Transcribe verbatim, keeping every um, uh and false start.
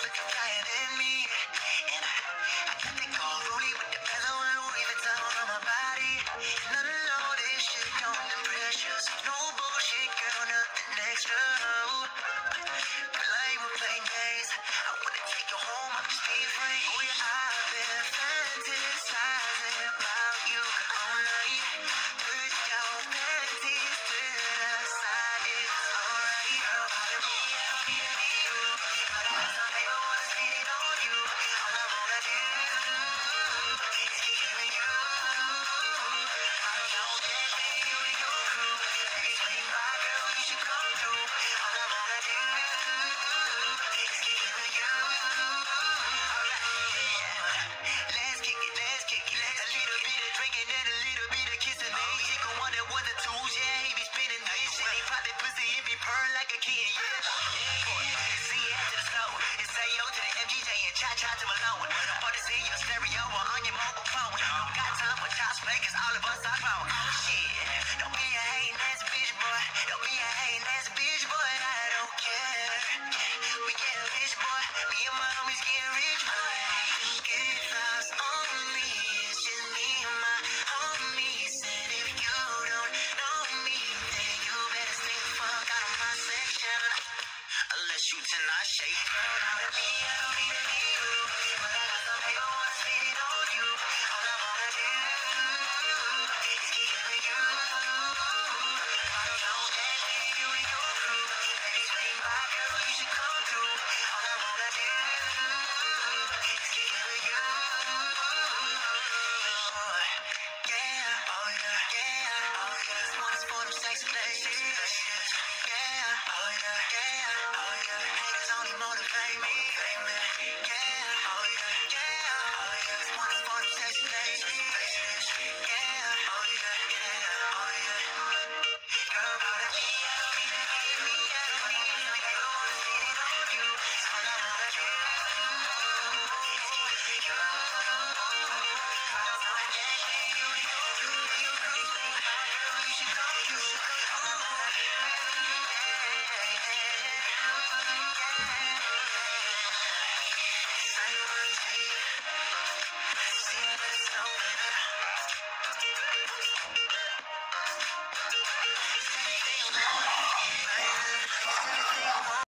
looking flyer than me. And I, I got that gold rollie with the bezel and Louis Vuitton on my body. None of all this shit don't impress you. So no bullshit, girl, nothing extra. But like we're playing games, I wanna take you home, I'm just being frank. Oh yeah, I've been fantasizing about you all night. Put your panties to the side, it's alright. Girl, follow me, I'll be a you. But I got some paper, wanna spend it on you. All I wanna do is give you. I'm your best friend, you and your crew. Baby, swing by, girl, you should come through. All I wanna do is give you. Alright, yeah. Let's kick it, let's kick it. A little bit of drinking and a little bit of kissing. Ain't chick on one that was the tools, yeah. He be spinning this shit. He pop that pussy, he be purring like a kid, yeah. See it to the snow. It's A O to the M G J and cha-cha to Malone. Put this in your stereo or on your mobile phone. Don't got time for child's play, cause all of us are grown. Oh shit. Don't be a hating ass bitch, boy. Don't be a hating ass bitch, boy. I don't care. We get rich, boy. Me and my homies get rich, boy. Good vibes on me. It's just me and my homies. And if you don't know me, then you better stay the fuck out of my section. Unless you tonight shake. Girl, not to me, I don't need to be you. But I got some paper, wanna spend it on you. All I wanna do is give you. I'm your best friend, you and your crew. Baby, swing by, girl, you should come through. All I wanna do is give you. Yeah, oh yeah, yeah, oh yeah. This one is for them sexy ladies. Yeah, oh yeah, yeah, oh yeah. Haters only motivate me. Yeah, oh yeah, yeah, oh yeah. This one is for them sexy ladies.